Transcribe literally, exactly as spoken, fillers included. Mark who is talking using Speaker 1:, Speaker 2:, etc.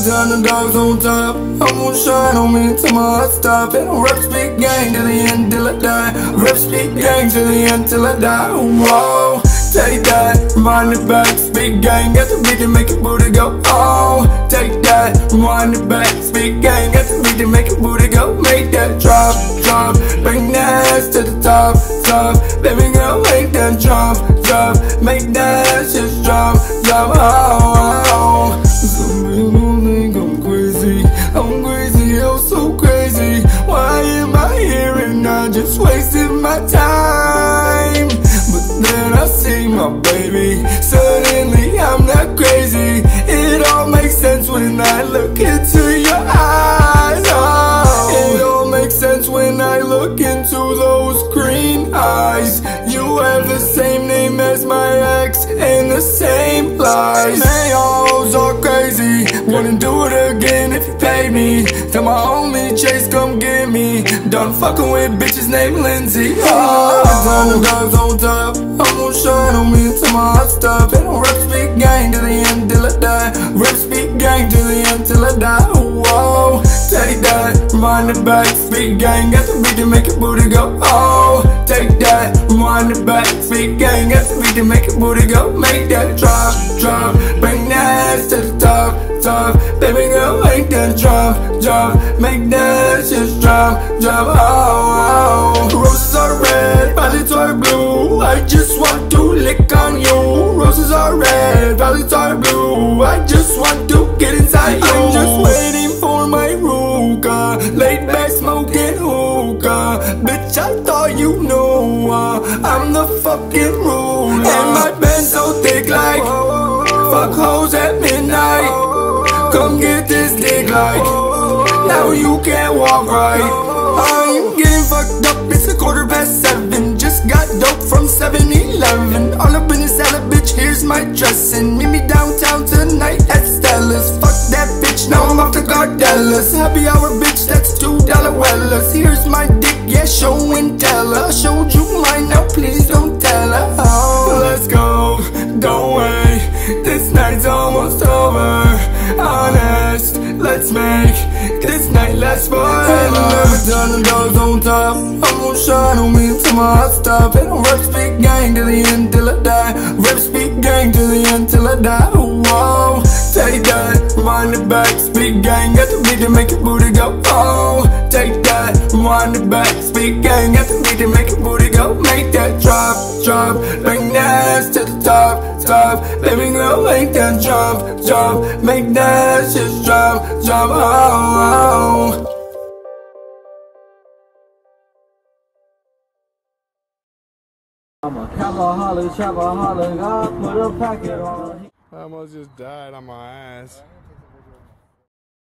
Speaker 1: time the dogs on top, I'm gonna shine on me till my heart stop. And I'll rep speak gang till the end till I die. Rep speak gang till the end till I die. Whoa, take that, remind it back. Speak gang, got the beat to make your booty go. Oh, take that, remind it back. Speak gang, got the beat to make your booty go. Make that drop, drop, bring that ass to the top, top. Baby girl, make that drop, drop, make that ass just drop, drop. Oh, oh. Some people think I'm crazy, I'm crazy, oh so crazy. Why am I here and I just wasted my time? But then I see my baby, suddenly I'm not crazy. It all makes sense when I look into your eyes. Oh, it all makes sense when I look into those green eyes. You have the same name as my ex and the same lies. Man, y'all hoes are crazy, wouldn't do it again if you paid me. Tell my homie Chase come get me. Done fucking with bitches named Lindsay. Oh, time the dogs on top, I'm gonna shine on me till my heart stop. And I'll rep speak gang till the end till I die. Rep speak gang till the end till I die. Whoa, take that, remind it back. Speak gang, got the beat to make your booty go. Oh, take that, remind it back. Speak gang, got the beat to make your booty go. Make that drop, drop, bring that ass to the top, top. Baby girl, make that drop, drop, make that ass just drop, drop. Oh, oh. Roses are red, violets are blue. I just want to lick on you. Roses are red, violets are blue. I just want to get inside you. I'm just waiting for my hookah, laid back smoking hookah. Bitch, I thought you knew uh, I'm the fucking ruler. And my band's so thick like fuck hoes at midnight. Come get this dick like now you can't walk right. I'm getting fucked up, it's a quarter past seven. Just got dope from seven eleven. All up in the salad, bitch, here's my dressing. Meet me downtown tonight at Stella's. Fuck that bitch, now I'm off to Gardellas. Happy hour, bitch, that's two dollar Wellas. Here's my dick, yeah, show and tell her. I showed you mine, now please don't tell her. Oh, let's go, don't wait, this night's almost over. Honest, let's make this night last forever. Every time the dogs on top, I'm gonna shine on me till my heart stop. And I'll rep speak gang till the end till I die. Rep speak gang till the end till I die. Whoa, take that, remind it back. Speak gang, got the beat to make your booty go. Oh, take that, remind it back. Speak gang, got the beat to make your booty go. Make that drop, drop, bring that ass to the top, top. Baby girl, make that jump, jump, make that ass just drop, drop. Oh, oh.
Speaker 2: I'm a cowboy holly, chopper holly, I put a packet on.
Speaker 3: I almost just died on my ass.